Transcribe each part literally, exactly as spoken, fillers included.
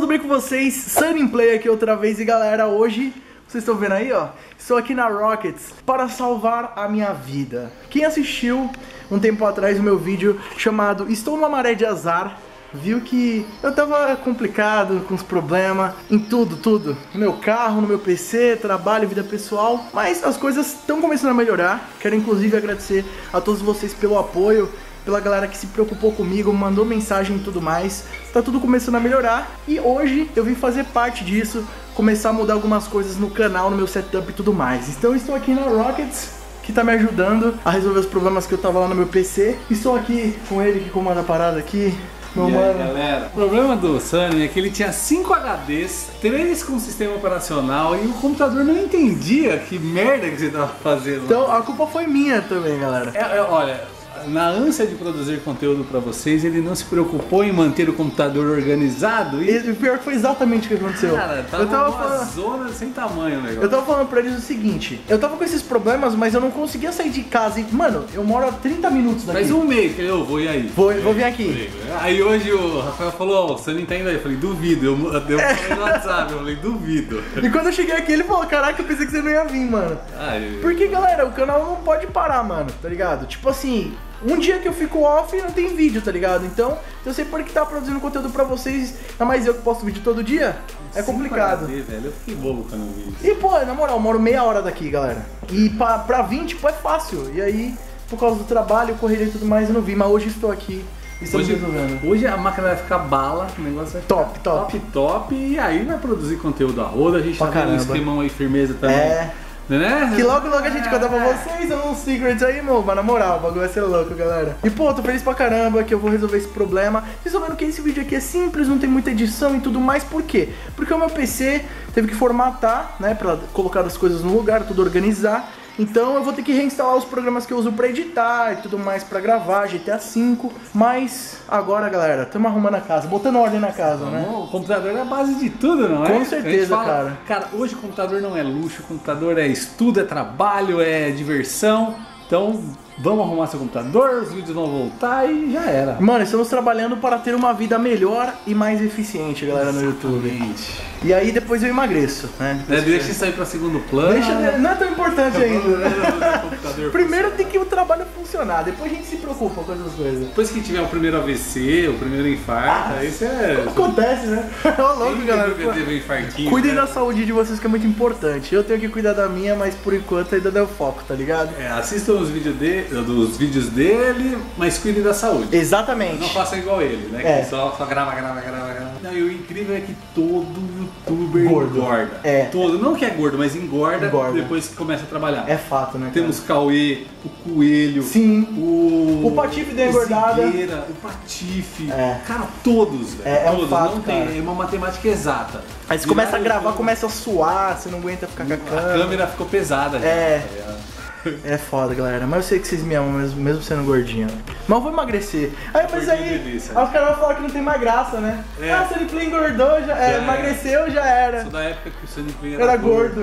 bem com vocês? Sunny Play aqui outra vez e galera, hoje, vocês estão vendo aí, ó, estou aqui na Rockets para salvar a minha vida. Quem assistiu um tempo atrás o meu vídeo chamado Estou numa maré de azar, viu que eu tava complicado, com os problemas em tudo, tudo. No meu carro, no meu P C, trabalho, vida pessoal. Mas as coisas estão começando a melhorar. Quero inclusive agradecer a todos vocês pelo apoio, pela galera que se preocupou comigo, mandou mensagem e tudo mais. Tá tudo começando a melhorar. E hoje eu vim fazer parte disso, começar a mudar algumas coisas no canal, no meu setup e tudo mais. Então eu estou aqui na Rockets, que tá me ajudando a resolver os problemas que eu tava lá no meu P C. Estou aqui com ele que comanda a parada aqui. Meu e mano. aí, galera, o problema do Sunny é que ele tinha cinco H Ds, três com sistema operacional e o computador não entendia que merda que você tava fazendo. Então a culpa foi minha também, galera. É, é, olha, na ânsia de produzir conteúdo pra vocês, ele não se preocupou em manter o computador organizado e... E o pior que foi exatamente o que aconteceu. Cara, tava, eu tava uma falando... zona sem tamanho o negócio. Eu tava falando pra eles o seguinte, eu tava com esses problemas, mas eu não conseguia sair de casa e, mano, eu moro a trinta minutos daqui. Faz um mês que eu vou, e aí? Vou, vou vir aqui. Aí hoje o Rafael falou, ó, você não entende aí? Eu falei, duvido. Eu, eu falei no WhatsApp, eu falei, duvido. E quando eu cheguei aqui, ele falou, caraca, eu pensei que você não ia vir, mano. Ai, Porque, galera, o canal não pode parar, mano, tá ligado? Tipo assim, um dia que eu fico off não tem vídeo, tá ligado? Então, eu sei por que tá produzindo conteúdo pra vocês, ainda mais eu que posto vídeo todo dia, é complicado. H D, velho. Eu fiquei bobo quando eu vi isso. E, pô, na moral, eu moro meia hora daqui, galera. E pra, pra vir, tipo, é fácil. E aí, por causa do trabalho, correria e tudo mais, eu não vi. Mas hoje estou aqui e estamos Hoje, resolvendo. hoje a máquina vai ficar bala, o negócio vai ficar Top, top. top, top. E aí vai produzir conteúdo a roda. A gente Pra tá vendo um caramba. esquemão aí, firmeza também. É. Né? Que logo logo a gente conta pra vocês uns secrets aí, mano. Mas na moral, o bagulho vai ser louco, galera. E pô, tô feliz pra caramba que eu vou resolver esse problema. Vocês estão vendo que esse vídeo aqui é simples, não tem muita edição e tudo mais. Por quê? Porque o meu P C teve que formatar, né, pra colocar as coisas no lugar, tudo organizar. Então eu vou ter que reinstalar os programas que eu uso pra editar e tudo mais pra gravar, G T A cinco. Mas agora, galera, estamos arrumando a casa, botando ordem na casa, né? O computador é a base de tudo, não é? Com certeza, fala, cara. Cara, hoje o computador não é luxo, o computador é estudo, é trabalho, é diversão. Então, vamos arrumar seu computador, os vídeos vão voltar e já era. Mano, estamos trabalhando para ter uma vida melhor e mais eficiente, galera, no YouTube. Exatamente. E aí depois eu emagreço, né? É, deixa isso aí pra segundo plano. Deixa, não é tão importante ainda, né? Computador Primeiro tem que o trabalho funcionar, depois a gente se preocupa com essas coisas. Depois que tiver o primeiro A V C, o primeiro infarto, Ah, aí você é... Acontece, né? Ô louco, galera. Quem teve um infartinho, Cuidem né? da saúde de vocês, que é muito importante. Eu tenho que cuidar da minha, mas por enquanto ainda deu foco, tá ligado? É, assistam os vídeos, de, dos vídeos dele, mas cuidem da saúde. Exatamente. Não façam igual ele, né? É. Que só, só grava, grava, grava, grava. Não, e o incrível é que todo youtuber Gordo. engorda. É. Todo, não que é gordo, mas engorda, Engorda. depois que começa a trabalhar. É fato, né, cara? Temos Cauê, o Coelho, Sim. o... O Patife deu o engordada. Zigueira, o Patife. É. Cara, todos, velho. É, é um todos. fato, não tem, cara. é uma matemática exata. Aí você começa a Viraram gravar, tudo. começa a suar, você não aguenta ficar com a A câmera. câmera ficou pesada. É. Já, tá ligado? É foda, galera. Mas eu sei que vocês me amam mesmo, mesmo sendo gordinho. Mas eu vou emagrecer. Aí, mas Gordinho aí, delícia. aí os caras vão falar que não tem mais graça, né? É. Ah, se ele Play engordou, já, é, Já emagreceu, já era. Sou da época que o Sunny Play era, Era gordo.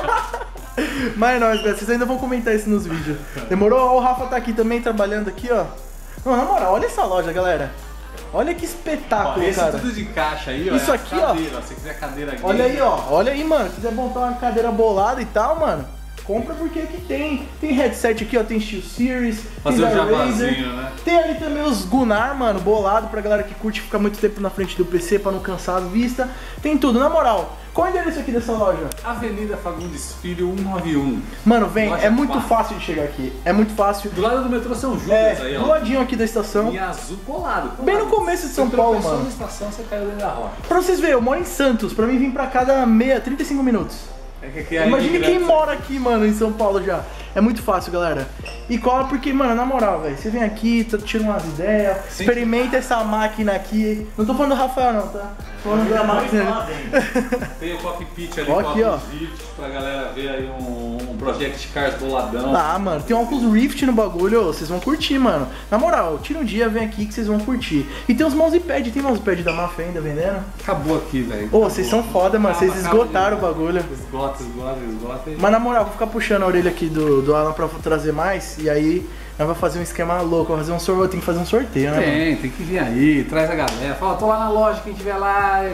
Mas não, vocês ainda vão comentar isso nos vídeos. Demorou? O Rafa tá aqui também, trabalhando aqui, ó. Não, na moral, olha essa loja, galera. Olha que espetáculo, Ó, esse cara. tudo de caixa aí, ó. Isso é aqui, a ó. cadeira, ó. Se quiser cadeira aqui. Olha aí, ó. Olha aí, mano. Se quiser montar uma cadeira bolada e tal, mano, compra porque aqui tem. Tem headset aqui, ó. Tem Steel Series. Fazer tem um da Razer. jabazinho, né? Tem ali também os Gunnar, mano, bolado pra galera que curte ficar muito tempo na frente do P C pra não cansar a vista. Tem tudo, na moral. Qual é o endereço aqui dessa loja? Avenida Fagundes Filho cento e noventa e um. Mano, vem, Loja é muito quatro. fácil de chegar aqui. É muito fácil. Do lado do metrô São Judas É, aí, ó. do ladinho aqui da estação. Em azul colado, colado. Bem no começo de São Você Paulo, tropeçou mano. na estação, você caiu dentro da rocha. Pra vocês verem, eu moro em Santos. Pra mim vir pra cá dá meia, trinta e cinco minutos. É que aqui é Imagine quem imigrante. mora aqui, mano, em São Paulo já. É muito fácil, galera. E cola porque, mano, na moral, velho, você vem aqui, tá- tira umas ideias, Sim. experimenta essa máquina aqui. Não tô falando do Rafael, não, tá? Tô falando da máquina. Tem o cockpit ali, Ó com aqui, ó. óculos Rift, pra galera ver aí um, um Project Cars boladão. Ah, mano, tem um óculos Rift no bagulho, ô, vocês vão curtir, mano. Na moral, tira um dia, vem aqui que vocês vão curtir. E tem os mousepad, tem mousepad da Mafra ainda vendendo? Acabou aqui, velho. Ô, vocês são foda, mano, vocês Acaba, esgotaram o acaba. bagulho. Esgota, esgota, esgota. Mas na moral, vou ficar puxando a orelha aqui do, do Alan pra trazer mais. E aí, nós vamos fazer um esquema louco. Vamos fazer um sorteio. Tem que fazer um sorteio, né? Mano? Tem, tem que vir aí, traz a galera. Fala, tô lá na loja, quem tiver lá,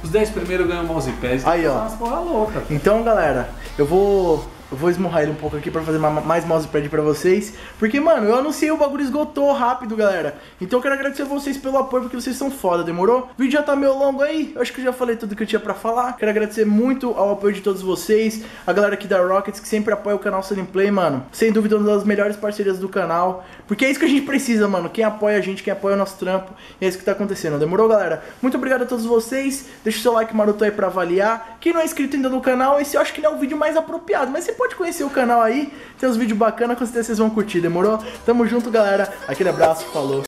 Os dez primeiros ganham mousepad. Aí, ó. Umas porra louca. Então, galera, eu vou... Eu vou esmurrar ele um pouco aqui pra fazer mais mousepad pra vocês. Porque, mano, eu anunciei, o bagulho esgotou rápido, galera. Então eu quero agradecer vocês pelo apoio, porque vocês são foda, demorou? O vídeo já tá meio longo aí. Eu acho que eu já falei tudo que eu tinha pra falar. Quero agradecer muito ao apoio de todos vocês. A galera aqui da Rockets, que sempre apoia o canal Sunnyplay, mano. Sem dúvida, uma das melhores parcerias do canal. Porque é isso que a gente precisa, mano. Quem apoia a gente, quem apoia o nosso trampo. E é isso que tá acontecendo, demorou, galera? Muito obrigado a todos vocês. Deixa o seu like maroto aí pra avaliar. Quem não é inscrito ainda no canal, esse eu acho que não é o vídeo mais apropriado. Mas você pode conhecer o canal aí, tem uns vídeos bacanas, com certeza vocês vão curtir, demorou? Tamo junto, galera, aquele abraço, falou!